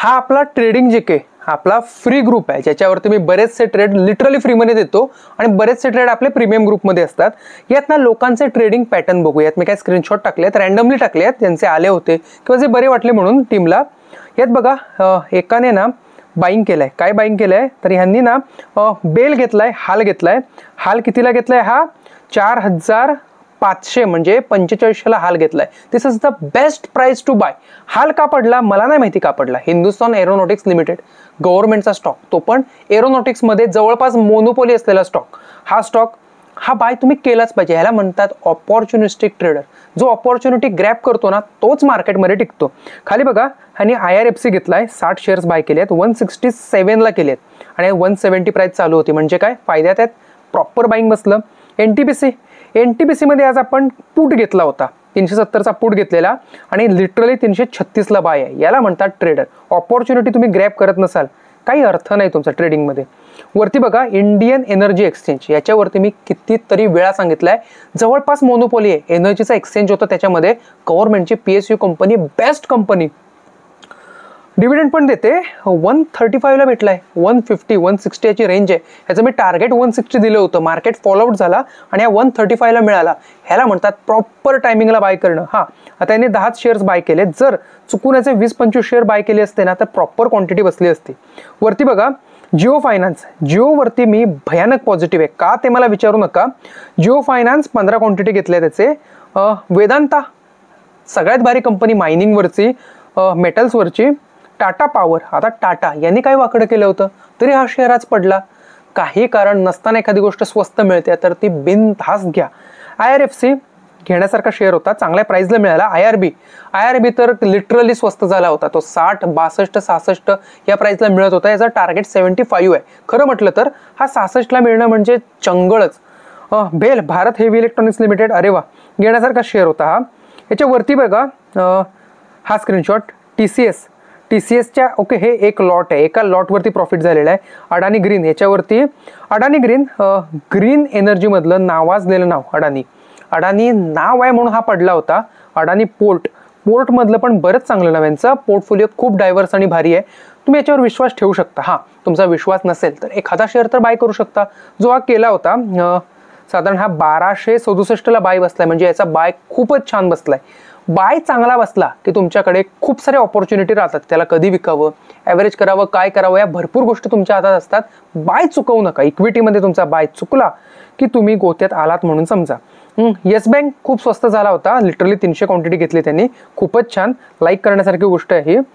हा आपला trading GK आपला फ्री ग्रुप आहे, ज्याच्यावरती मी बरेचसे ट्रेड लिटरली फ्रीमध्ये देतो आणि बरेचसे ट्रेड आपले प्रीमियम ग्रुपमध्ये असतात. यात ना लोकांचे ट्रेडिंग पॅटर्न बघूयात. मी काय स्क्रीनशॉट टाकलेत, रँडमली टाकलेत, ज्यांचे आले होते किंवा जे बरे वाटले म्हणून टीमला. यात बघा एकाने ना बाईंग केलंय. काय बाईंग केलंय तर ह्यांनी ना बेल घेतलाय, हाल घेतलाय. हाल कितीला घेतलाय? हा 4500 म्हणजे 4500ला हाल घेतलाय. This is the best price to buy. हाल का पडला मला नाही माहिती का पडला. हिंदुस्थान एरोनॉटिक्स लिमिटेड गव्हर्नमेंटचा स्टॉक, तो पण एरोनॉटिक्स मध्ये जवळपास मोनोपोली असलेला स्टॉक. हा स्टॉक हा बाय तुम्ही केलाच पाहिजे. ह्याला म्हणतात ऑपॉर्च्युनिस्टिक ट्रेडर. जो ऑपॉर्च्युनिटी ग्रॅब करतो ना तोच मार्केटमध्ये टिकतो. खाली बघा ह्यांनी IRFC घेतलाय, 60 शेअर्स बाय केले आहेत, 167ला केलेत आणि 170 प्राइस चालू होती. म्हणजे काय फायद्यात आहेत, प्रॉपर बाईंग बसलं. NTPC मध्ये आज आपण पुट घेतला होता, 370चा पुट घेतलेला आणि लिटरली 336ला बाय आहे. याला म्हणतात ट्रेडर. ऑपॉर्च्युनिटी तुम्ही ग्रॅब करत नसाल काही अर्थ नाही तुमचा ट्रेडिंगमध्ये. वरती बघा इंडियन एनर्जी एक्सचेंज, याच्यावरती मी कितीतरी वेळा सांगितलंय जवळपास मोनोपोली आहे. एनर्जीचा एक्सचेंज होतं, त्याच्यामध्ये गव्हर्नमेंटची PSU company, best company. Dividend पण देते. 135ला भेटलाय, 150 160 याची रेंज आहे. ह्याचं मी टार्गेट 160 दिलं होतं, मार्केट फॉलोआउट झाला आणि या 135ला मिळाला. ह्याला म्हणतात प्रॉपर टायमिंगला बाय करणं. हा आता याने 10 शेअर्स बाय केले. जर चुकून याचे 20-25 शेअर बाय केले असते ना तर प्रॉपर क्वांटिटी बसली असती. वरती बघा जिओ फायनान्स. जिओवरती मी भयानक पॉझिटिव्ह आहे. का ते मला विचारू नका. जिओ फायनान्स 15 क्वांटिटी घेतल्या त्याचे. वेदांता सगळ्यात भारी कंपनी मायनिंगवरची, मेटल्सवरची. टाटा पॉवर, आता टाटा यांनी काय वाकडं केलं होतं तरी हा शेअर आज पडला. काही कारण नसताना एखादी गोष्ट स्वस्त मिळते तर ती बिनधास्त घ्या. IRFC घेण्यासारखा शेअर होता, चांगल्या प्राइसला मिळाला. IRB तर लिटरली स्वस्त झाला होता. तो 60 62 66 या प्राइसला मिळत होता. याचा टार्गेट 75 आहे. खरं म्हटलं तर हा 66ला मिळणं म्हणजे चंगळच. भेल भारत हेवी इलेक्ट्रॉनिक्स लिमिटेड, अरे वा, घेण्यासारखा शेअर होता हा. याच्यावरती बघा हा स्क्रीनशॉट TCSच्या ओके, हे एक लॉट आहे, एका लॉटवरती प्रॉफिट झालेला आहे. अडानी ग्रीन, याच्यावरती अडानी ग्रीन ग्रीन एनर्जीमधलं नावाजलेलं नाव अडानी नाव आहे म्हणून हा पडला होता. अडानी पोर्टमधलं पण बरंच चांगलं नाव. यांचं पोर्टफोलिओ खूप डायव्हर्स आणि भारी आहे. तुम्ही याच्यावर विश्वास ठेवू शकता. हा तुमचा विश्वास नसेल तर एखादा शेअर तर बाय करू शकता. जो हा केला होता साधारण हा 1267ला बाय बसलाय. म्हणजे याचा बाय खूपच छान बसलाय. बाय चांगला बसला की तुमच्याकडे खूप सारे ऑपॉर्च्युनिटी राहतात. त्याला कधी विकावं, ॲव्हरेज करावं, काय करावं, या भरपूर गोष्टी तुमच्या हातात असतात. बाय चुकवू नका. इक्विटीमध्ये तुमचा बाय चुकला की तुम्ही गोत्यात आलात म्हणून समजा. येस बँक खूप स्वस्त झाला होता, लिटरली 300 क्वांटिटी घेतली त्यांनी, खूपच छान, लाईक करण्यासारखी गोष्ट आहे ही.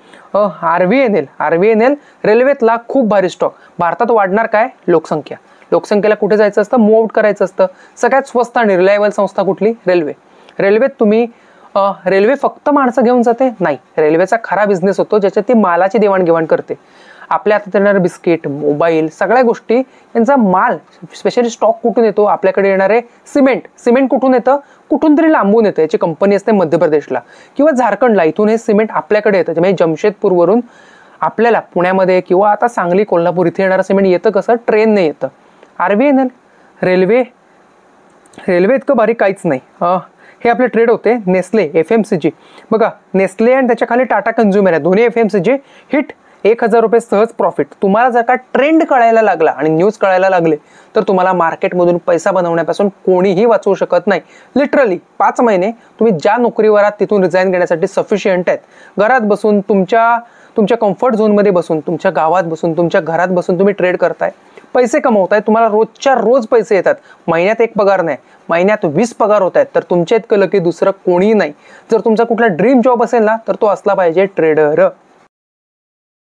RVNL रेल्वेतला खूप भारी स्टॉक. भारतात वाढणार काय? लोकसंख्येला कुठे जायचं असतं? मूव आउट करायचं असतं. सगळ्यात स्वस्त आणि रिलायबल संस्था कुठली? रेल्वेत तुम्ही रेल्वे फक्त माणसं घेऊन जाते? नाही, रेल्वेचा खरा बिझनेस होतो ज्याच्यात ती मालाची देवाणघेवाण करते. आपल्या हातात येणारे बिस्किट, मोबाईल, सगळ्या गोष्टी यांचा माल, स्पेशली स्टॉक कुठून येतो? आपल्याकडे येणारे सिमेंट कुठून येतं? कुठून तरी लांबून येतं. याची कंपनी असते मध्य प्रदेशला किंवा झारखंडला. इथून हे सिमेंट आपल्याकडे येतं. म्हणजे जमशेदपूरवरून आपल्याला पुण्यामध्ये किंवा आता सांगली, कोल्हापूर इथे येणारं सिमेंट येतं कसं? ट्रेनने येतं. RVNL रेल्वे इतकं भारी काहीच नाही. हे आपले ट्रेड होते. नेस्ले FMCG बघा, नेस्ले आणि त्याच्या खाली टाटा कन्झ्युमर आहे, दोन्ही FMCG हिट. 1000 रुपये सहज प्रॉफिट. तुम्हाला जर का ट्रेंड कळायला लागला आणि न्यूज कळायला लागले तर तुम्हाला मार्केटमधून पैसा बनवण्यापासून कोणीही वाचवू शकत नाही. लिटरली 5 महिने तुम्ही ज्या नोकरीवर आहात तिथून रिझाईन घेण्यासाठी सफिशियंट आहेत. घरात बसून तुमच्या कम्फर्ट झोनमध्ये बसून, तुमच्या गावात बसून, तुमच्या घरात बसून तुम्ही ट्रेड करताय, पैसे कमवताय. तुम्हाला रोजच्या रोज पैसे येतात. महिन्यात 1 पगार नाही, महिन्यात 20 पगार होत आहेत. तर तुमच्या इतकं लकी दुसरं कोणीही नाही. जर तुमचा कुठला ड्रीम जॉब असेल ना तर तो असला पाहिजे ट्रेडर.